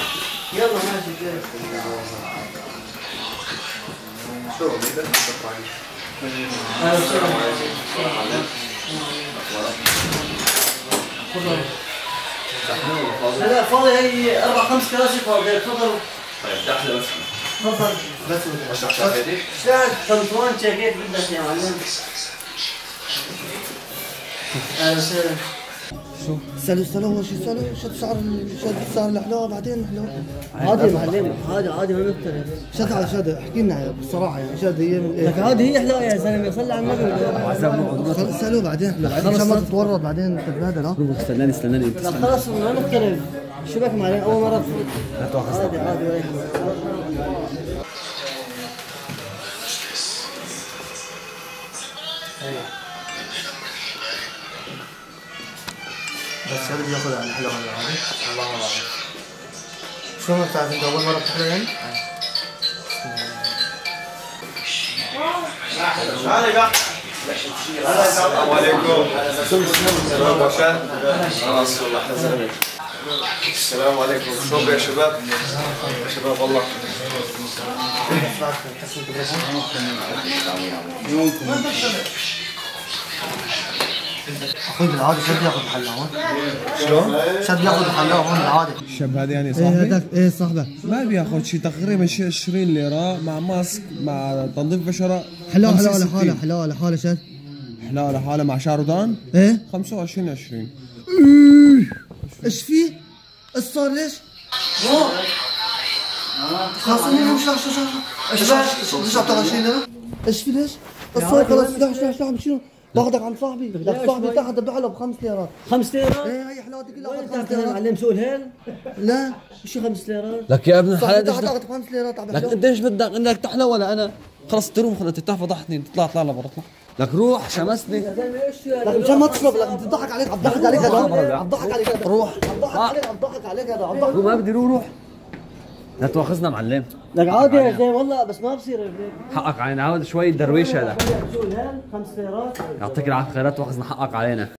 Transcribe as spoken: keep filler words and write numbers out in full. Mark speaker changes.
Speaker 1: يلا ماشي كده.
Speaker 2: شو بيقدر يطلع عليك؟
Speaker 1: السلام عليكم. لا لا فاضي، هي اربع خمس كراسي فاضي، تفضلوا.
Speaker 2: طيب دحلة بس.
Speaker 1: تفضل.
Speaker 2: بس مش عشان هدي؟
Speaker 1: شاد بنطلون جاكيت بدك يا معلم. اهلا وسهلا.
Speaker 3: شو؟
Speaker 4: سألوا سألوا هو شو سألوا شد سعر شد سعر الحلاوة بعدين الحلاوة
Speaker 1: عادي يا معلم، عادي عادي ما نختلف.
Speaker 4: شد على شد احكي لنا بصراحة يعني شد هي من
Speaker 1: لك
Speaker 4: ايه؟
Speaker 1: عادي هي حلاوه يا زلمه، صلي على النبي.
Speaker 4: خلص سألوا بعدين بعدين عشان ما تتورط بعدين تتبهدل ها؟
Speaker 3: استناني استناني انت
Speaker 1: لا خلص ما نختلف. شو بك معلم اول مرة بفوت. عادي عادي ولا
Speaker 4: بس هذا بياخذ على الحلاوة يعني الله أعلم. شو ما بتعرف انت أول مرة بتحلى يعني؟
Speaker 2: السلام عليكم. شباب باشا. خلاص والله احنا زلمه. السلام عليكم. شلونكم يا شباب؟ يا شباب والله.
Speaker 4: أخوي بالعادة شد ياخذ الحلاوة هون؟
Speaker 2: شلون؟
Speaker 4: شد ياخذ الحلاوة هون بالعادة.
Speaker 3: الشاب هذا يعني
Speaker 4: ايه
Speaker 3: صاحبي
Speaker 4: هذاك ايه صاحبك
Speaker 3: ما بياخذ شيء تقريبا شيء عشرين ليرة مع ماسك مع تنظيف بشرة.
Speaker 4: حلاوة
Speaker 3: خمسين
Speaker 4: حلاوة لحالها
Speaker 3: ستين.
Speaker 4: حلاوة لحالها شد
Speaker 3: حلاوة لحالها مع شاردان
Speaker 4: ايه؟
Speaker 3: خمسة وعشرين عشرين.
Speaker 4: ايش فيه؟ ايش صار ليش؟ خلاص اني مش لاحظ ايش ايش ليش عم تاخذ شيء لنا؟ ايش في ليش؟ ايش صار خلاص ليش ليش ليش شنو؟ باخذك عند صاحبي، لك صاحبي تحت بده حلو بخمس ليرات.
Speaker 1: خمس ليرات؟
Speaker 4: ايه هي حلاوتي كلها
Speaker 1: وين
Speaker 4: اخذ
Speaker 1: انت
Speaker 4: خمس ليرات.
Speaker 1: معلم سوق الهيل؟
Speaker 4: لا
Speaker 1: شو خمس ليرات؟
Speaker 3: لك يا ابن
Speaker 4: صاحبي
Speaker 3: الحلال
Speaker 4: تحت
Speaker 3: ايش
Speaker 4: اخذ خمس ليرات عم
Speaker 3: لك
Speaker 4: بحلو.
Speaker 3: انت ايش بدك انك تحلى ولا انا؟ خلص تروم خلص انت فضحتني تطلع اطلع لبرا اطلع. لك روح شمسني.
Speaker 4: لك مشان ما تشرب لك عم تضحك عليك عم تضحك عليك هذا عم تضحك عليك هذا
Speaker 3: روح
Speaker 4: عم تضحك عليك عم تضحك عليك هذا عم تضحك.
Speaker 3: ما بدي روح روح. لا تواخذنا معلم.
Speaker 1: لك عادي يا زلمه والله بس ما بصير هيك.
Speaker 3: حقك علينا عاود شوي درويش هذا.
Speaker 1: سوق الهيل خمس ليرات.
Speaker 3: يعطيك العافيه خيرات واخذنا حقك علينا.